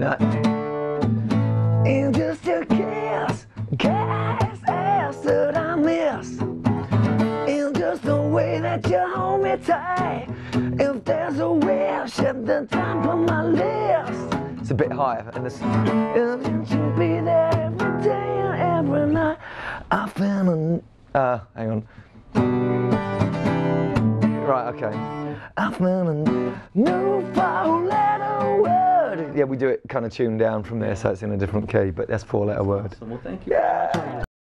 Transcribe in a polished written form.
Like, and just a kiss, guys, ass that I miss. And just the way that you hold me tight. If there's a wish at the top of my list. It's a bit higher, and this. If you should be there every day and every night. I found hang on. Right, okay. I found a new four-letter word. Yeah, we do it kind of tuned down from there, so it's in a different key, but that's four-letter word. Awesome. Well, thank you. Yeah.